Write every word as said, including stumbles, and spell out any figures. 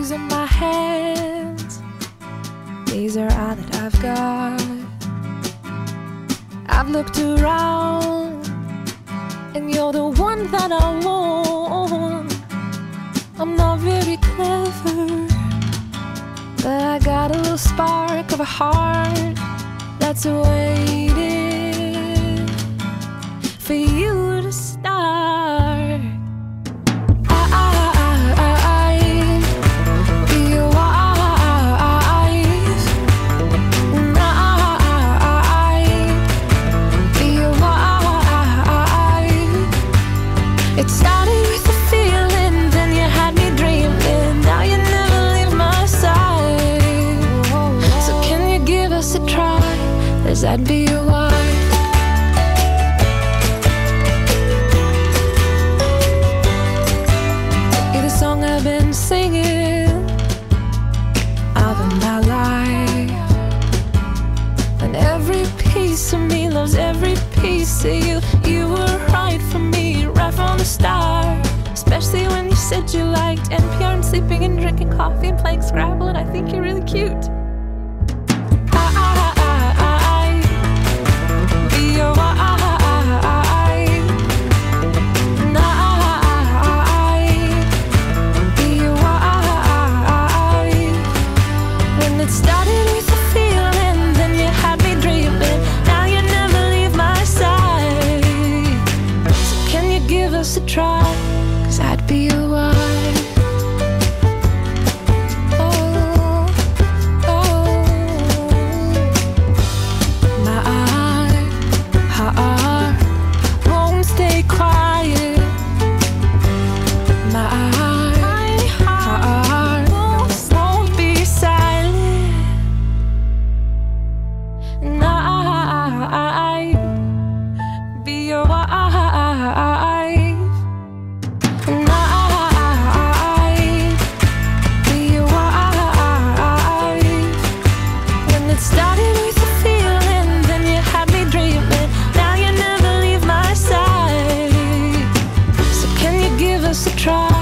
keys in my hands. These are all that I've got. I've looked around, and you're the one that I want. I'm not very clever, but I got a little spark of a heart that's waiting for you to start. It started with a feeling, then you had me dreaming. Now you never leave my side. So can you give us a try? Does that be your wife? You're the song I've been singing all of my life, and every piece of me loves every piece of you. You were right for me right from the start, especially when you said you liked N P R and sleeping and drinking coffee and playing Scrabble, and I think you're really cute. I, I, I, I, be your wife. And I, I, be your wife. When it started with a feeling, then you had me dreaming. Now you never leave my side. So can you give us a try? 'Cause I'd be your wife. Oh, oh, my heart won't stay quiet. My heart won't be silent. And I'd be your wife. And I'd be your wife. When it started with a feeling, then you had me dreaming. Now you never leave my side. So can you give us a try?